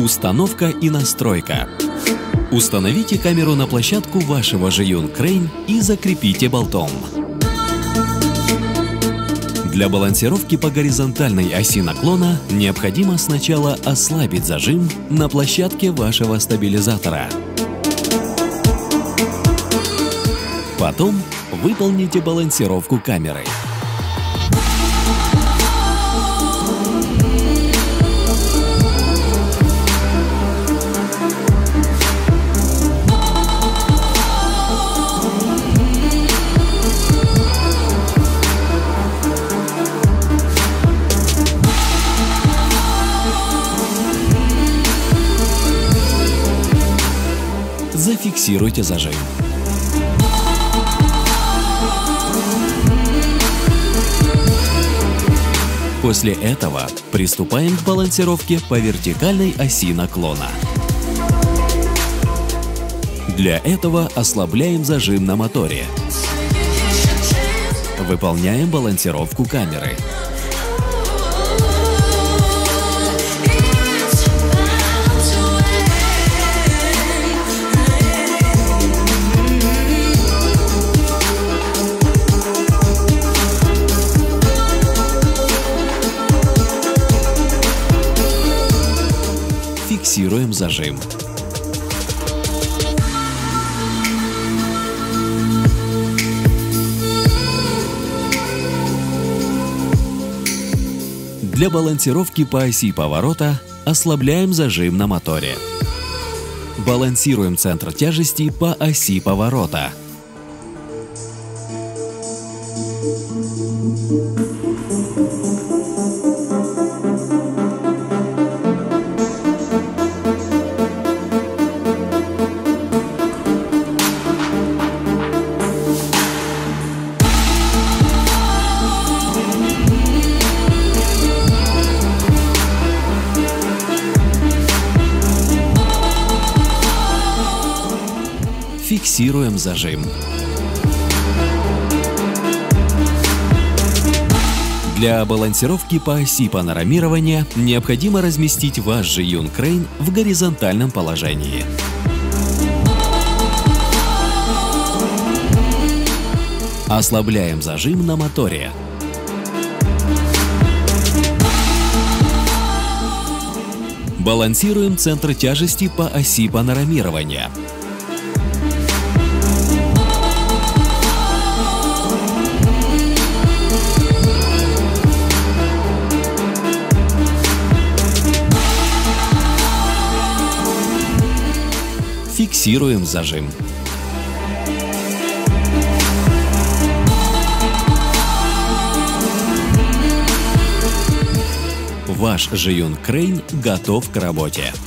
Установка и настройка. Установите камеру на площадку вашего Zhiyun Crane и закрепите болтом. Для балансировки по горизонтальной оси наклона необходимо сначала ослабить зажим на площадке вашего стабилизатора. Потом выполните балансировку камеры. Зафиксируйте зажим. После этого приступаем к балансировке по вертикальной оси наклона. Для этого ослабляем зажим на моторе. Выполняем балансировку камеры. Фиксируем зажим. Для балансировки по оси поворота ослабляем зажим на моторе. Балансируем центр тяжести по оси поворота. Фиксируем зажим. Для балансировки по оси панорамирования необходимо разместить ваш Zhiyun Crane в горизонтальном положении. Ослабляем зажим на моторе. Балансируем центр тяжести по оси панорамирования. Фиксируем зажим. Ваш Zhiyun Crane готов к работе.